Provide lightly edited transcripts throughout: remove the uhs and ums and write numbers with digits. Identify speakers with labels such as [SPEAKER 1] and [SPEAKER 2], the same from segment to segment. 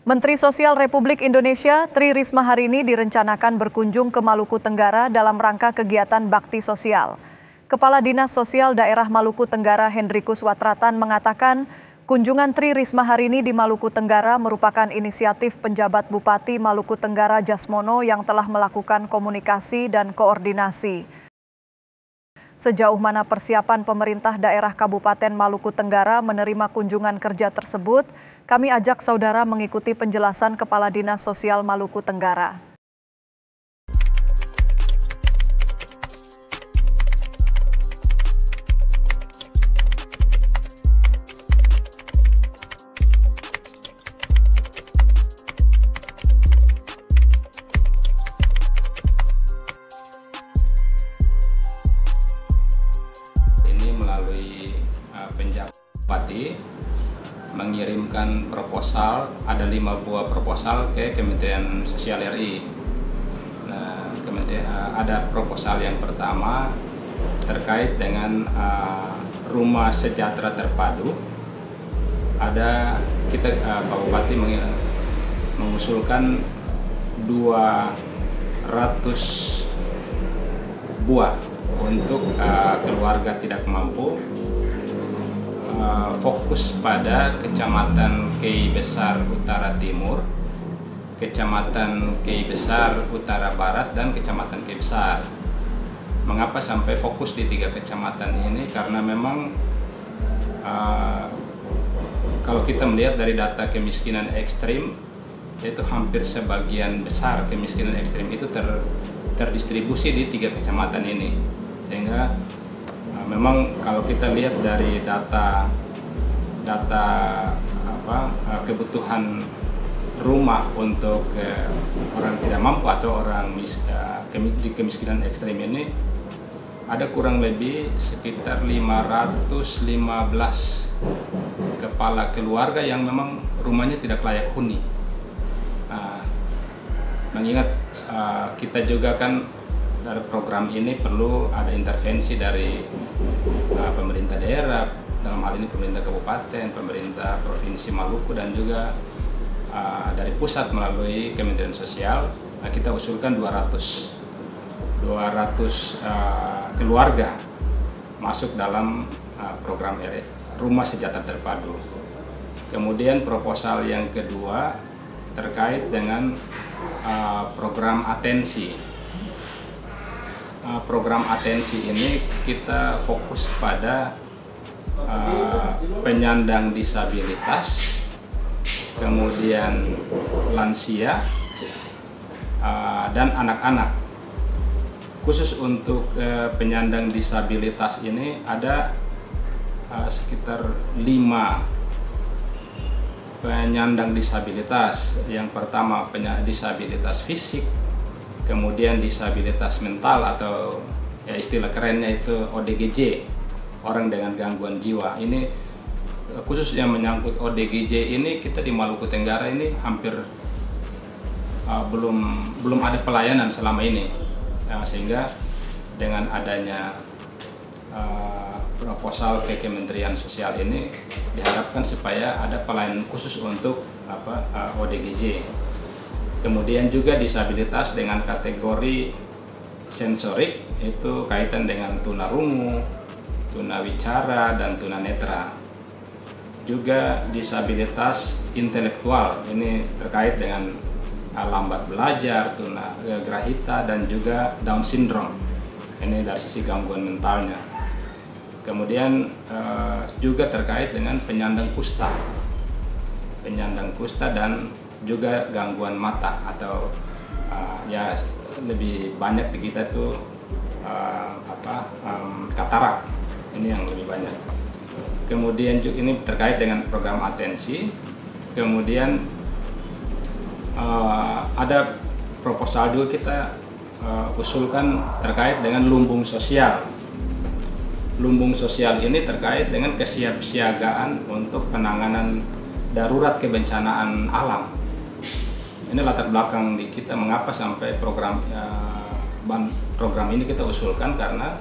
[SPEAKER 1] Menteri Sosial Republik Indonesia Tri Risma hari ini direncanakan berkunjung ke Maluku Tenggara dalam rangka kegiatan bakti sosial. Kepala Dinas Sosial Daerah Maluku Tenggara Hendrikus Watratan mengatakan, kunjungan Tri Risma hari ini di Maluku Tenggara merupakan inisiatif penjabat Bupati Maluku Tenggara Jasmono yang telah melakukan komunikasi dan koordinasi. Sejauh mana persiapan pemerintah daerah Kabupaten Maluku Tenggara menerima kunjungan kerja tersebut, kami ajak saudara mengikuti penjelasan Kepala Dinas Sosial Maluku Tenggara.
[SPEAKER 2] Penjabat Bupati mengirimkan proposal, ada 5 buah proposal ke Kementerian Sosial RI. Nah, ada proposal yang pertama terkait dengan rumah sejahtera terpadu. Ada Pak Bupati mengusulkan 200 buah untuk keluarga tidak mampu. Fokus pada Kecamatan Kei Besar Utara Timur, Kecamatan Kei Besar Utara Barat, dan Kecamatan Kei Besar. Mengapa sampai fokus di 3 kecamatan ini? Karena memang kalau kita melihat dari data kemiskinan ekstrim, yaitu hampir sebagian besar kemiskinan ekstrim itu terdistribusi di 3 kecamatan ini. Sehingga memang kalau kita lihat dari data kebutuhan rumah untuk orang tidak mampu atau orang di kemiskinan ekstrem ini, ada kurang lebih sekitar 515 kepala keluarga yang memang rumahnya tidak layak huni. Mengingat kita juga kan dari program ini perlu ada intervensi dari pemerintah daerah, dalam hal ini pemerintah kabupaten, pemerintah provinsi Maluku, dan juga dari pusat melalui Kementerian Sosial. Kita usulkan 200 keluarga masuk dalam program Rumah Sejahtera Terpadu. Kemudian proposal yang kedua terkait dengan program atensi. Program atensi ini kita fokus pada penyandang disabilitas, kemudian lansia, dan anak-anak. Khusus untuk penyandang disabilitas ini ada sekitar 5 penyandang disabilitas. Yang pertama disabilitas fisik, kemudian disabilitas mental atau istilah kerennya itu ODGJ, orang dengan gangguan jiwa. Ini khusus yang menyangkut ODGJ ini, kita di Maluku Tenggara ini hampir belum ada pelayanan selama ini. Sehingga dengan adanya proposal ke Kementerian Sosial ini diharapkan supaya ada pelayanan khusus untuk ODGJ. Kemudian juga disabilitas dengan kategori sensorik, itu kaitan dengan tunarungu, tunawicara, dan tunanetra. Juga disabilitas intelektual, ini terkait dengan lambat belajar, tunagrahita, dan juga Down syndrome. Ini dari sisi gangguan mentalnya. Kemudian juga terkait dengan penyandang kusta dan juga gangguan mata atau ya lebih banyak di kita tuh katarak, ini yang lebih banyak. Kemudian juga ini terkait dengan program atensi. Kemudian ada proposal juga kita usulkan terkait dengan lumbung sosial. Lumbung sosial ini terkait dengan kesiapsiagaan untuk penanganan darurat kebencanaan alam. Ini latar belakang di kita mengapa sampai program ini kita usulkan, karena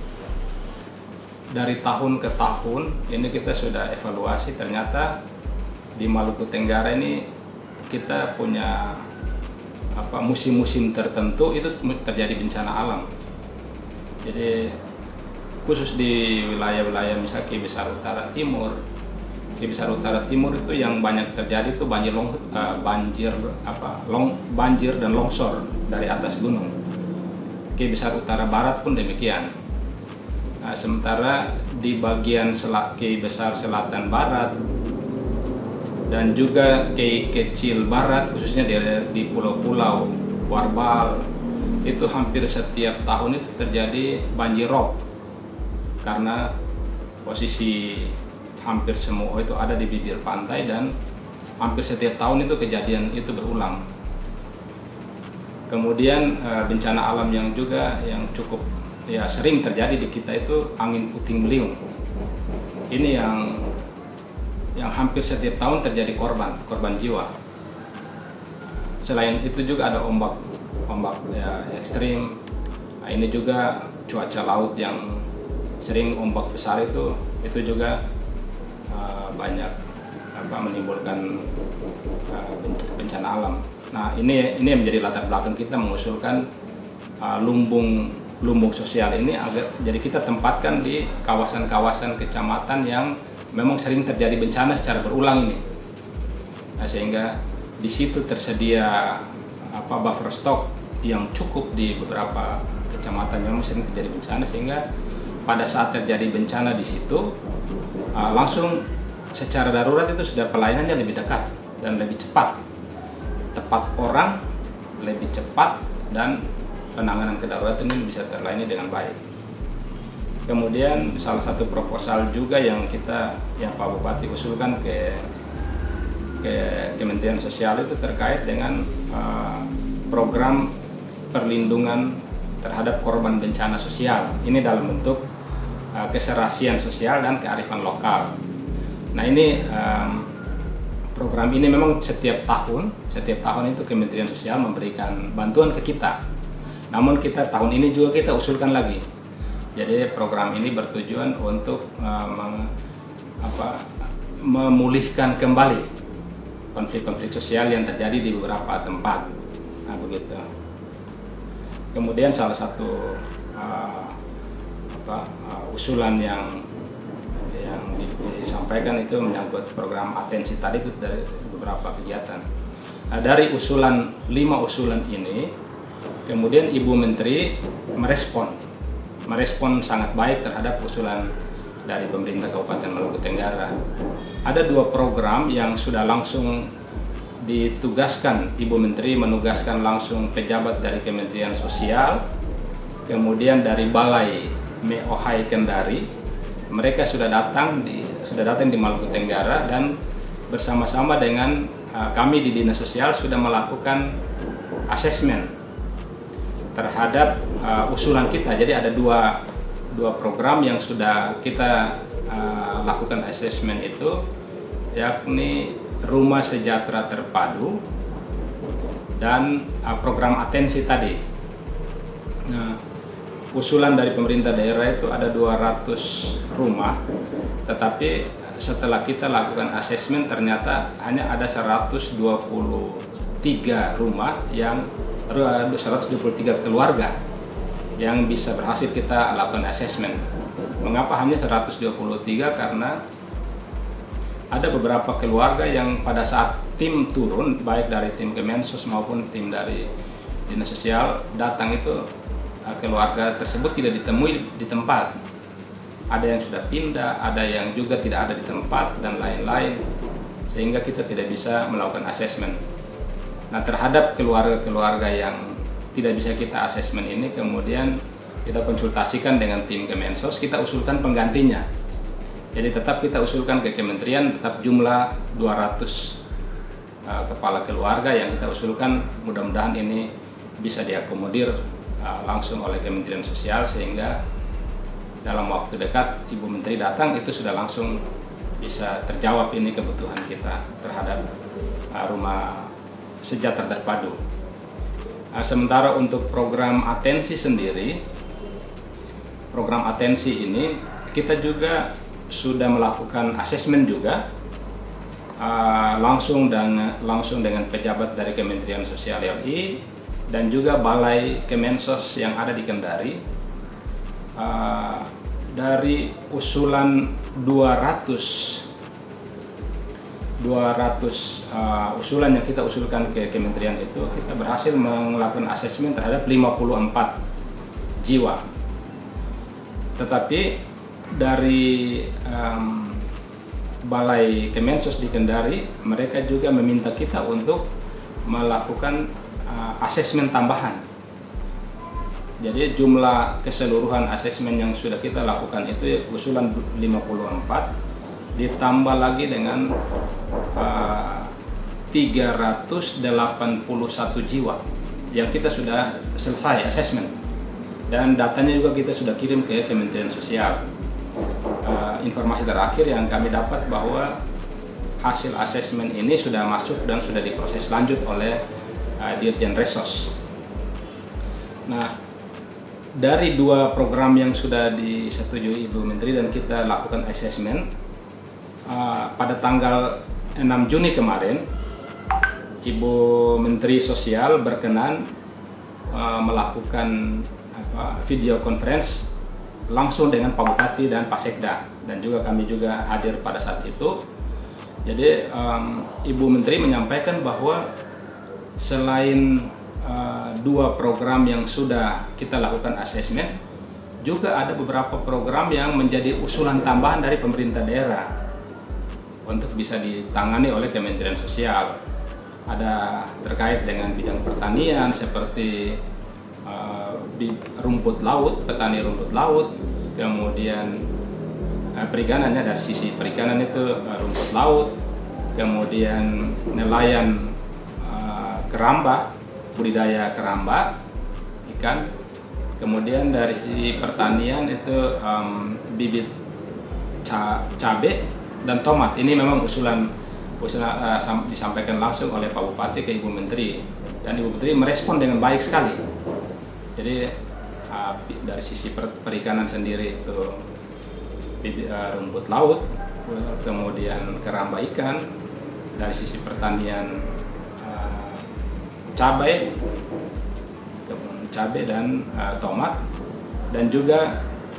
[SPEAKER 2] dari tahun ke tahun ini kita sudah evaluasi, ternyata di Maluku Tenggara ini kita punya musim-musim tertentu itu terjadi bencana alam. Jadi khusus di wilayah-wilayah misalnya Kebbi Besar Utara Timur. Kebbi Besar Utara Timur itu yang banyak terjadi itu banjir dan longsor dari atas gunung. Kebbi Besar Utara Barat pun demikian. Nah, sementara di bagian Kebbi Besar Selatan Barat dan juga Kebbi Kecil Barat, khususnya di pulau-pulau Warbal, itu hampir setiap tahun itu terjadi banjir rob karena posisi hampir semua itu ada di bibir pantai dan hampir setiap tahun itu kejadian itu berulang. Kemudian bencana alam yang juga yang cukup sering terjadi di kita itu angin puting beliung. Ini yang hampir setiap tahun terjadi korban jiwa. Selain itu juga ada ombak ekstrim. Nah, ini juga cuaca laut yang sering ombak besar itu juga banyak menimbulkan bencana alam. Nah, ini yang menjadi latar belakang kita mengusulkan lumbung sosial ini agar jadi kita tempatkan di kawasan-kawasan kecamatan yang memang sering terjadi bencana secara berulang ini. Nah, sehingga di situ tersedia buffer stock yang cukup di beberapa kecamatan yang memang sering terjadi bencana, sehingga pada saat terjadi bencana di situ langsung secara darurat itu sudah pelayanannya lebih dekat dan lebih cepat, tepat orang, lebih cepat, dan penanganan kedaruratan ini bisa terlayani dengan baik. Kemudian salah satu proposal juga yang Pak Bupati usulkan ke Kementerian Sosial itu terkait dengan program perlindungan terhadap korban bencana sosial. Ini dalam bentuk keserasian sosial dan kearifan lokal. Nah, ini program ini memang setiap tahun itu Kementerian Sosial memberikan bantuan ke kita. Namun tahun ini juga kita usulkan lagi. Jadi program ini bertujuan untuk memulihkan kembali konflik-konflik sosial yang terjadi di beberapa tempat. Nah, begitu. Kemudian salah satu usulan yang disampaikan itu menyangkut program atensi tadi itu dari beberapa kegiatan. Nah, dari 5 usulan ini, kemudian Ibu Menteri merespon sangat baik terhadap usulan dari pemerintah Kabupaten Maluku Tenggara. Ada 2 program yang sudah langsung ditugaskan, Ibu Menteri menugaskan langsung pejabat dari Kementerian Sosial, kemudian dari Balai MEOHAI Kendari. Mereka sudah datang di Maluku Tenggara dan bersama-sama dengan kami di Dinas Sosial sudah melakukan asesmen terhadap usulan kita. Jadi ada dua program yang sudah kita lakukan asesmen itu, yakni Rumah Sejahtera Terpadu dan program atensi tadi. Nah, usulan dari pemerintah daerah itu ada 200 rumah, tetapi setelah kita lakukan asesmen ternyata hanya ada 123 rumah 123 keluarga yang bisa berhasil kita lakukan asesmen. Mengapa hanya 123? Karena ada beberapa keluarga yang pada saat tim turun, baik dari tim Kemensos maupun tim dari Dinas Sosial datang, itu keluarga tersebut tidak ditemui di tempat. Ada yang sudah pindah, ada yang juga tidak ada di tempat, dan lain-lain, sehingga kita tidak bisa melakukan asesmen. Nah, terhadap keluarga-keluarga yang tidak bisa kita asesmen ini, kemudian kita konsultasikan dengan tim Kemensos, kita usulkan penggantinya. Jadi tetap kita usulkan ke kementerian, tetap jumlah 200 kepala keluarga yang kita usulkan, mudah-mudahan ini bisa diakomodir langsung oleh Kementerian Sosial, sehingga dalam waktu dekat Ibu Menteri datang itu sudah langsung bisa terjawab ini kebutuhan kita terhadap rumah sejahtera terpadu. Sementara untuk program atensi sendiri, program atensi ini kita juga sudah melakukan asesmen juga langsung dengan pejabat dari Kementerian Sosial RI dan juga Balai Kemensos yang ada di Kendari. Dari usulan 200 usulan yang kita usulkan ke kementerian itu, kita berhasil melakukan asesmen terhadap 54 jiwa. Tetapi dari Balai Kemensos di Kendari, mereka juga meminta kita untuk melakukan asesmen tambahan. Jadi jumlah keseluruhan asesmen yang sudah kita lakukan itu usulan 54 ditambah lagi dengan 381 jiwa yang kita sudah selesai asesmen, dan datanya juga kita sudah kirim ke Kementerian Sosial. Informasi terakhir yang kami dapat bahwa hasil asesmen ini sudah masuk dan sudah diproses lanjut oleh Dirjen Resos. Nah, dari 2 program yang sudah disetujui Ibu Menteri dan kita lakukan asesmen, pada tanggal 6 Juni kemarin, Ibu Menteri Sosial berkenan melakukan video conference langsung dengan Pak Bupati dan Pak Sekda, dan juga kami juga hadir pada saat itu. Jadi Ibu Menteri menyampaikan bahwa selain 2 program yang sudah kita lakukan asesmen, juga ada beberapa program yang menjadi usulan tambahan dari pemerintah daerah untuk bisa ditangani oleh Kementerian Sosial. Ada terkait dengan bidang pertanian seperti rumput laut, petani rumput laut, kemudian perikanannya dari sisi perikanan itu rumput laut, kemudian nelayan keramba, budidaya keramba ikan, kemudian dari sisi pertanian itu bibit cabai dan tomat. Ini memang usulan disampaikan langsung oleh Pak Bupati ke Ibu Menteri, dan Ibu Menteri merespon dengan baik sekali. Jadi dari sisi perikanan sendiri itu rumput laut, kemudian keramba ikan, dari sisi pertanian cabai dan tomat, dan juga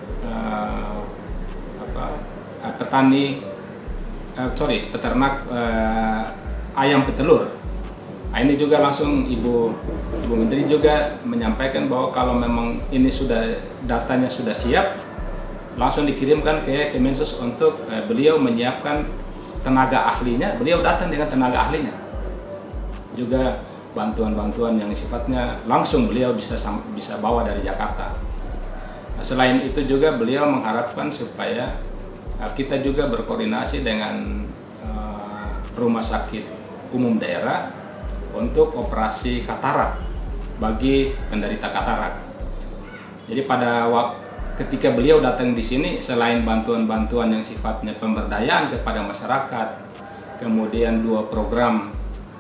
[SPEAKER 2] peternak ayam petelur. Nah, ini juga langsung Ibu Menteri juga menyampaikan bahwa kalau memang ini datanya sudah siap, langsung dikirimkan ke Kemensos untuk beliau menyiapkan tenaga ahlinya. Beliau datang dengan tenaga ahlinya, juga bantuan-bantuan yang sifatnya langsung beliau bisa bawa dari Jakarta. Nah, selain itu juga beliau mengharapkan supaya kita juga berkoordinasi dengan rumah sakit umum daerah untuk operasi katarak bagi penderita katarak. Jadi ketika beliau datang di sini, selain bantuan-bantuan yang sifatnya pemberdayaan kepada masyarakat, kemudian 2 program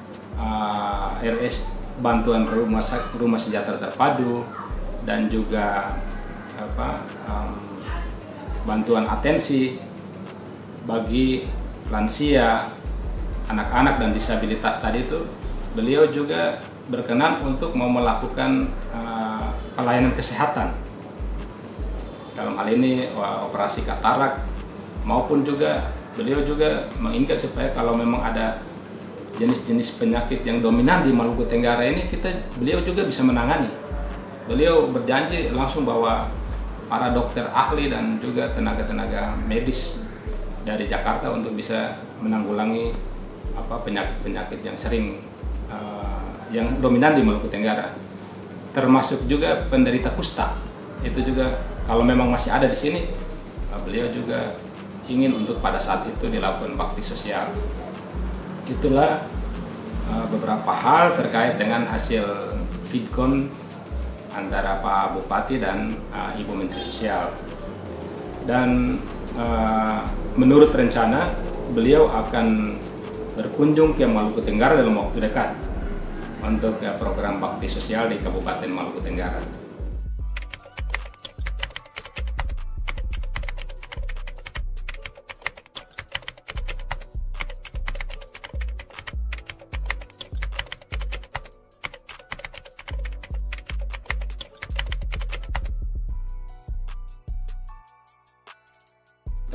[SPEAKER 2] RS bantuan rumah sejahtera terpadu, dan juga bantuan atensi bagi lansia, anak-anak dan disabilitas tadi itu, beliau juga berkenan untuk mau melakukan pelayanan kesehatan dalam hal ini operasi katarak, maupun juga beliau juga menginginkan supaya kalau memang ada jenis-jenis penyakit yang dominan di Maluku Tenggara ini, beliau juga bisa menangani. Beliau berjanji langsung bahwa para dokter ahli dan juga tenaga-tenaga medis dari Jakarta untuk bisa menanggulangi penyakit-penyakit yang sering yang dominan di Maluku Tenggara, termasuk juga penderita kusta. Itu juga kalau memang masih ada di sini, beliau juga ingin untuk pada saat itu dilakukan bakti sosial. Itulah beberapa hal terkait dengan hasil vidcon antara Pak Bupati dan Ibu Menteri Sosial. Dan menurut rencana, beliau akan berkunjung ke Maluku Tenggara dalam waktu dekat untuk program bakti sosial di Kabupaten Maluku Tenggara.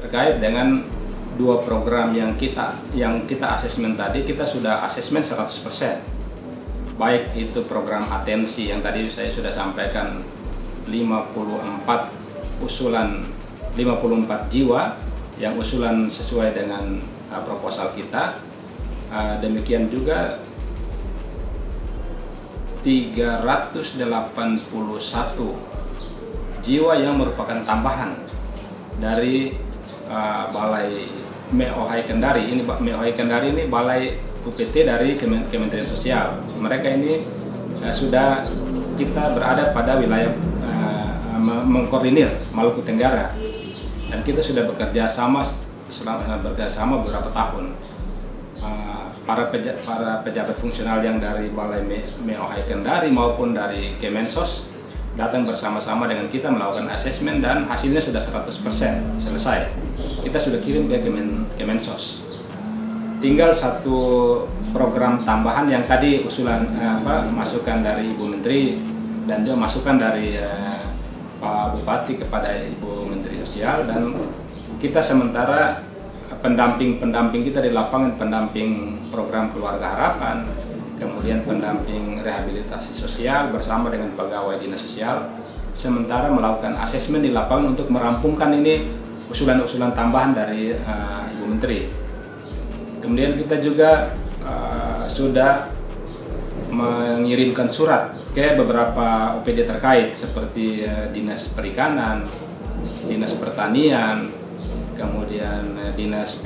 [SPEAKER 2] terkait dengan dua program yang kita asesmen tadi. Kita sudah asesmen 100%. Baik itu program atensi yang tadi saya sudah sampaikan 54 jiwa yang usulan sesuai dengan proposal kita. Demikian juga 381 jiwa yang merupakan tambahan dari Balai MEOHAI Kendari. Ini MEOHAI Kendari ini Balai UPT dari Kementerian Sosial. Mereka ini sudah kita berada pada wilayah mengkoordinir Maluku Tenggara, dan kita sudah bekerja sama beberapa tahun. Para pejabat fungsional yang dari Balai MEOHAI Kendari maupun dari Kemensos datang bersama-sama dengan kita melakukan asesmen, dan hasilnya sudah 100% selesai. Kita sudah kirim ke Kemensos. Tinggal satu program tambahan yang tadi usulan masukan dari Ibu Menteri dan juga masukan dari Pak Bupati kepada Ibu Menteri Sosial, dan kita sementara pendamping kita di lapangan, pendamping program Keluarga Harapan, kemudian pendamping rehabilitasi sosial bersama dengan pegawai dinas sosial, sementara melakukan asesmen di lapangan untuk merampungkan ini usulan-usulan tambahan dari Ibu Menteri. Kemudian kita juga sudah mengirimkan surat ke beberapa OPD terkait seperti Dinas Perikanan, Dinas Pertanian, kemudian Dinas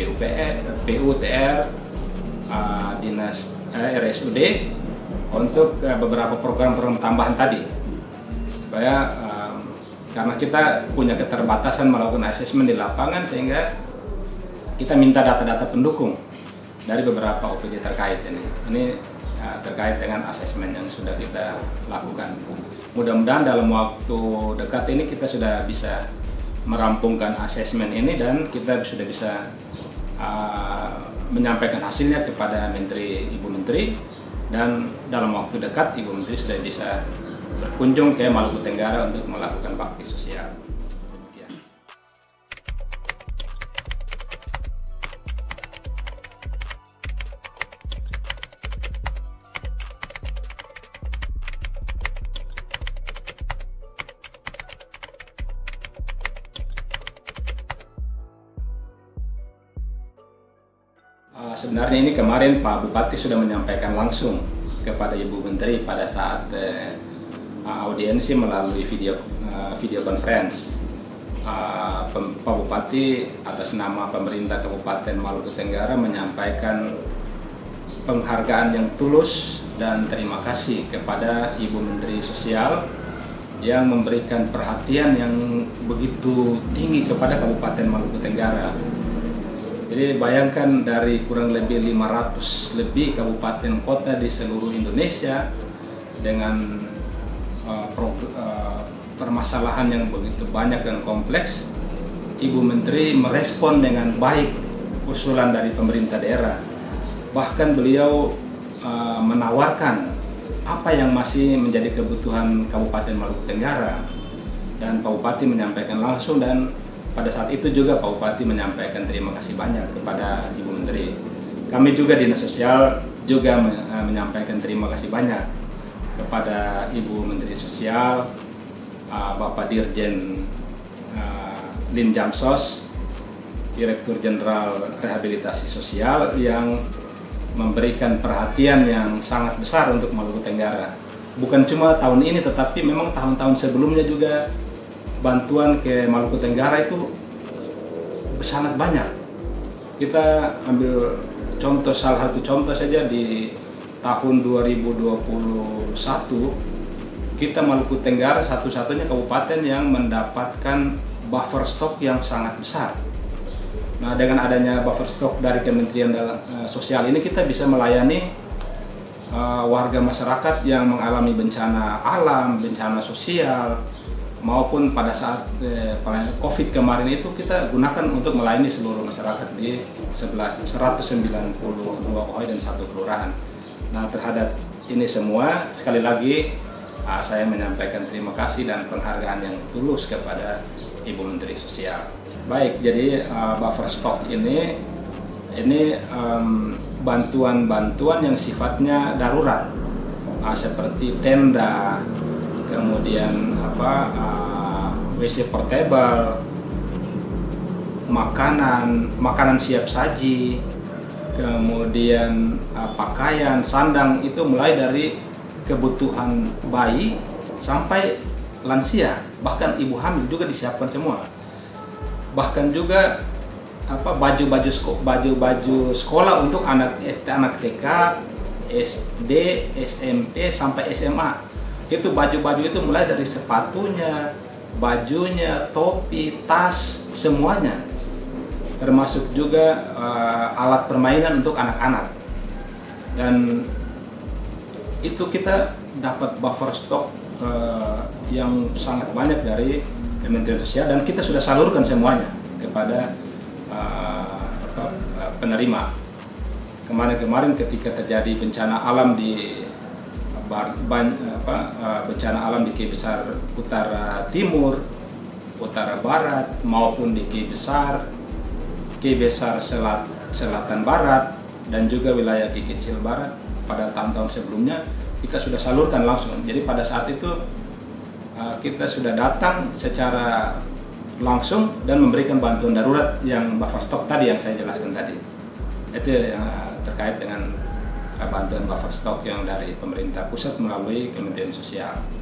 [SPEAKER 2] PUTR, Dinas RSUD untuk beberapa program-program tambahan tadi. Supaya karena kita punya keterbatasan melakukan asesmen di lapangan, sehingga kita minta data-data pendukung dari beberapa OPD terkait ini. Ini terkait dengan asesmen yang sudah kita lakukan. Mudah-mudahan dalam waktu dekat ini kita sudah bisa merampungkan asesmen ini, dan kita sudah bisa menyampaikan hasilnya kepada Ibu Menteri, dan dalam waktu dekat Ibu Menteri sudah bisa berkunjung ke Maluku Tenggara untuk melakukan bakti sosial. Demikian. Sebenarnya ini kemarin Pak Bupati sudah menyampaikan langsung kepada Ibu Menteri pada saat audiensi melalui video conference. Pak Bupati atas nama pemerintah Kabupaten Maluku Tenggara menyampaikan penghargaan yang tulus dan terima kasih kepada Ibu Menteri Sosial yang memberikan perhatian yang begitu tinggi kepada Kabupaten Maluku Tenggara. Jadi bayangkan dari kurang lebih 500 lebih kabupaten kota di seluruh Indonesia dengan permasalahan yang begitu banyak dan kompleks, Ibu Menteri merespon dengan baik usulan dari pemerintah daerah. Bahkan beliau menawarkan apa yang masih menjadi kebutuhan Kabupaten Maluku Tenggara, dan Pak Bupati menyampaikan langsung, dan pada saat itu juga Pak Bupati menyampaikan terima kasih banyak kepada Ibu Menteri. Kami juga Dinas Sosial juga menyampaikan terima kasih banyak kepada Ibu Menteri Sosial, Bapak Dirjen Linjamsos, Direktur Jenderal Rehabilitasi Sosial, yang memberikan perhatian yang sangat besar untuk Maluku Tenggara. Bukan cuma tahun ini, tetapi memang tahun-tahun sebelumnya juga bantuan ke Maluku Tenggara itu sangat banyak. Kita ambil contoh, salah satu contoh saja di tahun 2021, kita Maluku Tenggara satu-satunya kabupaten yang mendapatkan buffer stok yang sangat besar. Nah, dengan adanya buffer stok dari Kementerian Sosial ini, kita bisa melayani warga masyarakat yang mengalami bencana alam, bencana sosial, maupun pada saat COVID kemarin itu kita gunakan untuk melayani seluruh masyarakat di 192 OHI dan 1 kelurahan. Nah, terhadap ini semua, sekali lagi saya menyampaikan terima kasih dan penghargaan yang tulus kepada Ibu Menteri Sosial. Baik, jadi buffer stock ini bantuan-bantuan yang sifatnya darurat, seperti tenda, kemudian WC portable, makanan siap saji, kemudian pakaian, sandang, itu mulai dari kebutuhan bayi sampai lansia, bahkan ibu hamil juga disiapkan semua. Bahkan juga baju sekolah untuk anak TK, SD, SMP sampai SMA. Itu baju-baju itu mulai dari sepatunya, bajunya, topi, tas, semuanya. Termasuk juga alat permainan untuk anak-anak. Dan itu kita dapat buffer stock yang sangat banyak dari Kementerian Sosial, dan kita sudah salurkan semuanya kepada penerima. Kemarin ketika terjadi bencana alam di Ki Besar Utara Timur, Utara Barat, maupun di Ki Besar Selatan Barat, dan juga wilayah Ki Kecil Barat pada tahun-tahun sebelumnya, kita sudah salurkan langsung. Jadi pada saat itu kita sudah datang secara langsung dan memberikan bantuan darurat yang buffer stock tadi yang saya jelaskan tadi. Itu yang terkait dengan bantuan buffer stock yang dari pemerintah pusat melalui Kementerian Sosial.